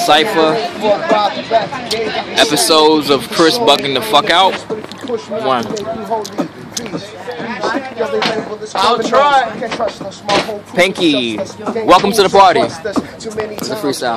Cypher. Episodes of Chris bugging the fuck out. 1. I'll try. Pinky, welcome to the party. It's a freestyle.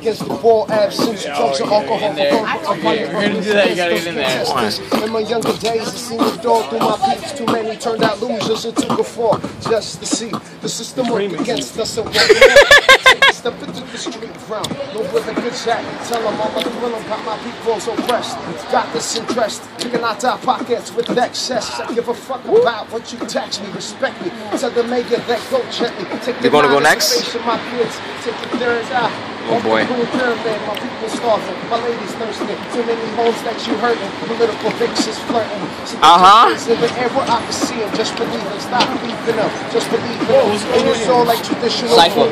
We're gonna do that. You gotta get in there. In my younger days, I seen the door through my peeps. Too many turned out losers. It took a fall just to see the system work against us. Step into the street round. No with a good chat. Tell them all my thrill got my people so pressed. Got this interest. Picking out our pockets with excess. I give a fuck about what you tax me. Respect me. Tell the mayor that go gently. You're gonna go next? My kids, take the third out. Oh boy. My people starving. My ladies thirsty. Too many hoes that you hurting. Political vixens flirting. In the air where I can see them. Just believe it. Stop beefing up. Just believe it. And it's all like traditional. Cypher.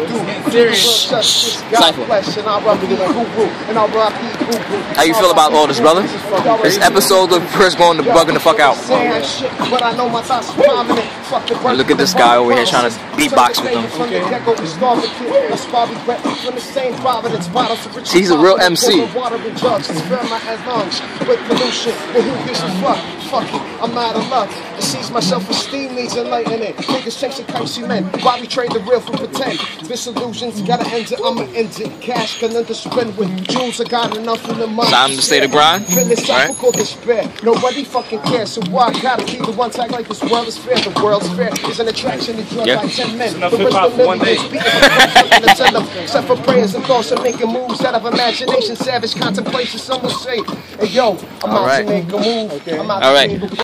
How you feel about all this, brother? This episode of Chris going to bugging the fuck out. Look at this guy over here trying to beatbox with him. He's a real MC. I'm out of luck. It sees my self-esteem needs enlightening. Niggas chasing crazy men. Why we trade the real for pretend? Disillusions gotta end it. I'ma end it. Cash can underspend with jewels. I got enough in the money. Time to stay the grind. Philosophical despair. Nobody fucking cares. So why I gotta be the one tag like this world is fair? The world's fair is an attraction to drug like 10 men. The rest of them except for prayers and thoughts of making moves out of imagination, savage contemplation. Some will say, hey yo, I'm out to make a move. I'm out to